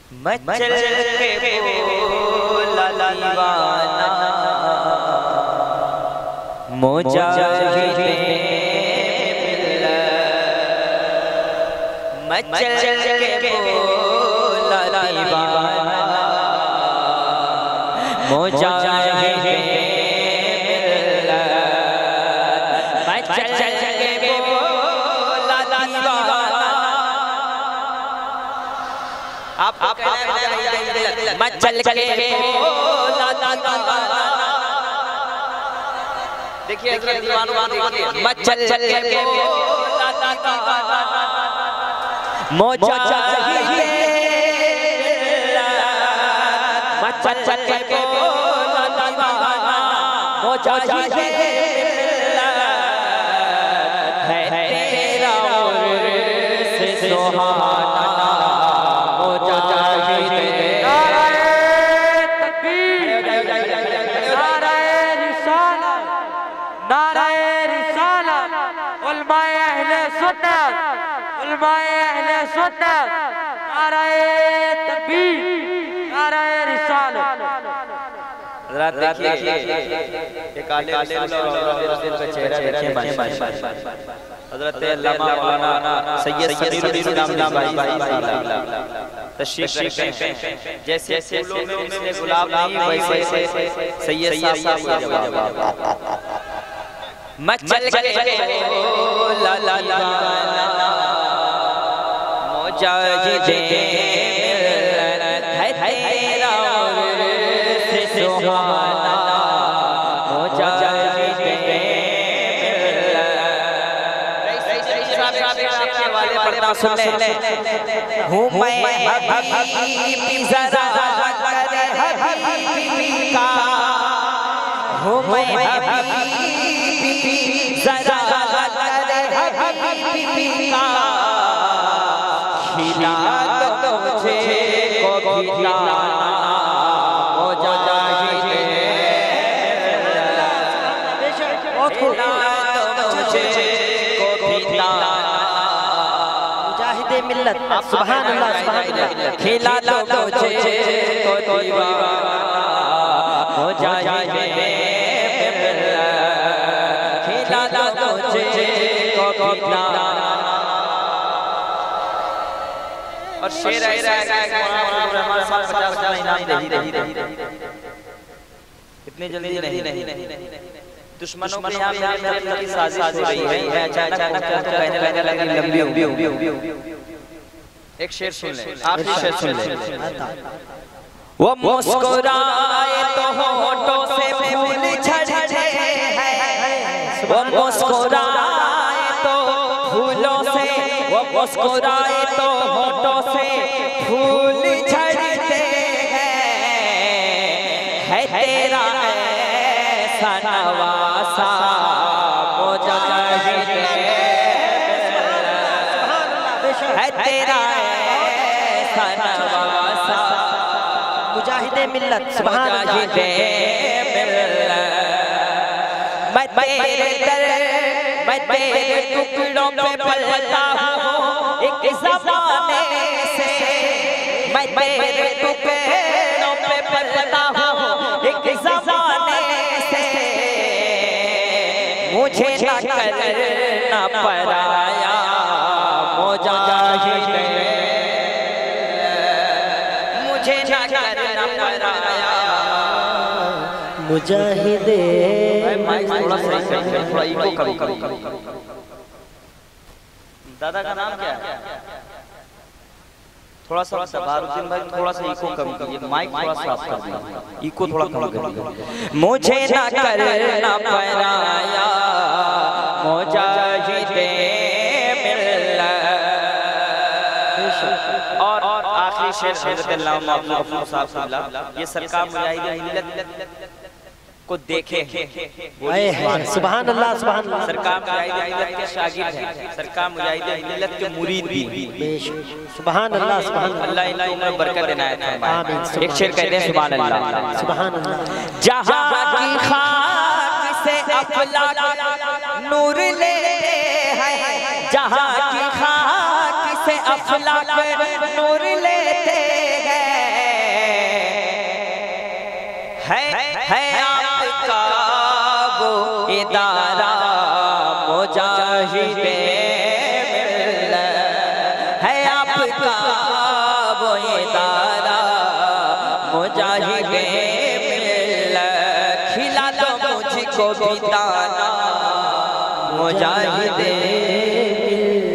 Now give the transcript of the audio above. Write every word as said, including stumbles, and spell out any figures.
मचल के बोला दीवाना मुजाहिदे मचल के बोला दीवाना मुजाहिदे मचल के बोला दीवाना। आप आप मचल के बोला दीवाना। देखिए हज़रत दीवान मचल के बोला दीवाना मुजाहिदे मचल के बोला दीवाना मुजाहिदे है तेरा उर्स सुहाना मुजाहिदे। नाराए रिसालत उलमाए अहले सुन्नत उलमाए अहले सुन्नत नाराए तकबीर नाराए रिसालत। हज़रत देखिए ये काले काले का चेहरा देखिए माशाअल्लाह। हज़रत अल्लामा मौलाना सैयद समीरुद्दीन भाई तशरीफ रखते हैं। जैसे फूलों में उनसे गुलाब नहीं वैसे सैयद साहब का जवाब। मचल के बोला दीवाना मुजाहिदे है तेरा उर्स सुहाना मुजाहिदे। वाले पढ़ना सुन ले हूँ मैं हबीबी ज़रा करे हबीबी का हूँ मैं हबीबी ज़रा करे हबीबी का खिला दो मुझे को खिलाना मुजाहिदे खिला दो मुझे को खिलाना मुजाहिदे मिल्लत सुभान अल्लाह सुभान अल्लाह। खिला दो मुझे को दीवाना मुजाहिदे खिला दो मुझे को खिलाना। और शेर ऐसा है हमारे साथ पचास पचास इनाम दे इतनी जल्दी नहीं दुश्मनों के यहाँ की साजिश हो रही है। अचानक कहने कहने लगे लंबी लंबी। एक शेर सुन ले आखिरी शेर सुन ले। वो मुस्कुराए तो होठों से फूल झड़ते हैं वो मुस्कुराए तो फूलों से वो मुस्कुराए तो होठों से फूल झड़ते हैं है तेरा ऐसा नवासा मुजाहिदे है तेरा ऐसा नवासा मुजाहिदे मिल्लत मुजाहिदे मिल्लत। मैं तेरे दर मैं तेरे टुकड़ों पे पलता हूँ एक ज़माने से मैं तेरे टुकड़ों पे पलता हूँ एक ज़माने से मुझे न करना पराया मुजाहिदे मुझे न करना पराया मुजाहिदे। थोड़ा सा थोड़ा इको करो करो। दादा का नाम क्या है? थोड़ा सा बारुद्दीन भाई थोड़ा सा इको कम कीजिए माइक थोड़ा साफ कर दीजिए इको थोड़ा कम करिए। मुझे ना करना पराया मुजाहिदे मिल्लत। और आखिरी शेर हज़रत अल्लामा गफूर साहब ये सरकार मुजाहिदे मिल्लत को देखे सुभान अल्लाह सुभान अल्लाह। सरकार मुजाहिदे मिल्लत के शागिर्द हैं सरकार मुजाहिदे मिल्लत के मुरीद भी सुभान अल्लाह सुभान अल्लाह इन्हें उम्र बरकत इनायत फरमाए। एक शेर कहते हैं सुभान अल्लाह सुभान अल्लाह। जहां की खाक से अफलाक नूर लेते हैं जहां की खाक से अफलाक नूर लेते हैं है है आपका वो इदारा मुजाहिदे मिल्लत, है आपका वो इदारा मुजाहिदे मिल्लत, खिला दो मुझको भी दाना मुजाहिदे मिल्लत।